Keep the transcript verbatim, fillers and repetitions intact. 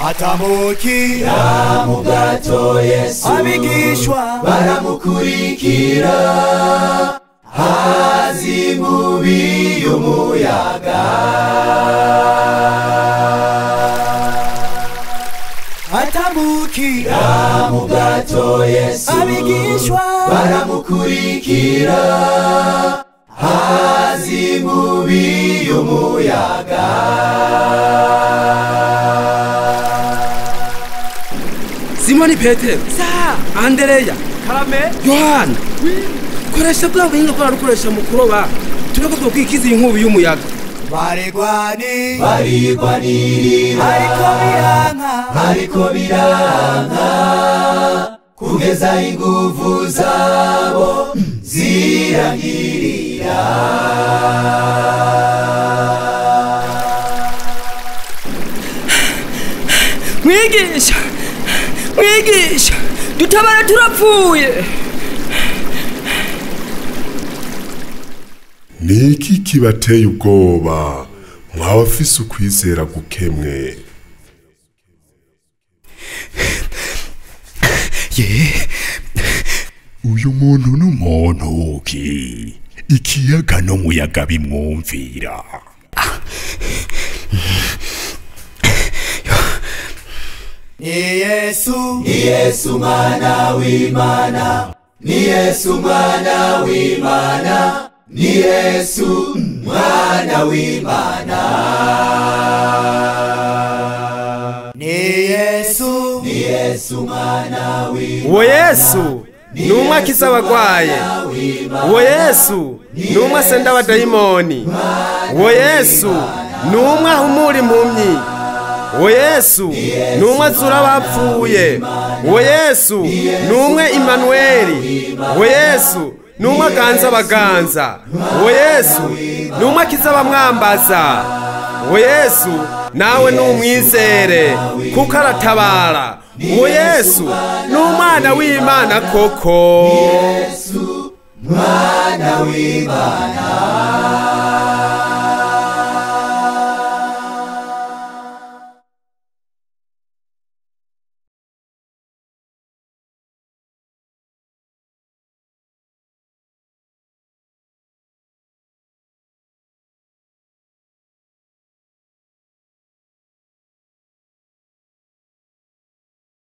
atamukira mu bwato Yesu, abigishwa baramukurikira, hazi inkubi y'umuyaga, atamukira mu bwato Yesu, abigishwa baramukurikira, hazi inkubi y'umuyaga. Simoni Petero, sa Andereya, Karame, Yohana, koresha bwa buhinga bwa rukoresha mu kuroba, tureko twokwikiza inkubi y'umuyaga. Baregwani barigwanirira, ariko biranka, ariko biranka, kugeza inguvu zabo zirangirira. Mwigisha, mwigisha, dutabara turapfuye. Niki kibateye ubwoba mwabafise ukwizera gukemwe? Ye, uyu muntu n'umuntu ki, ikiyaga n'umuyaga bimwumvira. ni Yesu, Ni Yesu mwana w'Imana, ni Yesu mwana w'Imana, ni Yesu mwana w'Imana, ni Yesu, ni Yesu mwana w'Imana. Uwo Yesu ni umwe akiza abagwaye, uwo Yesu ni umwe asenda abadayimoni, uwo Yesu ni umwe ahumura impumyi, uwo Yesu ni umwe azura abapfuye, uwo Yesu ni umwe Imanueli, uwo Yesu ni umwe aganza abaganza, uwo Yesu ni umwe akiza abamwambaza, uwo Yesu nawe ni umwizere kuko aratabara, uwo Yesu ni umwana w'Imana koko. Yesu mwana w'Imana.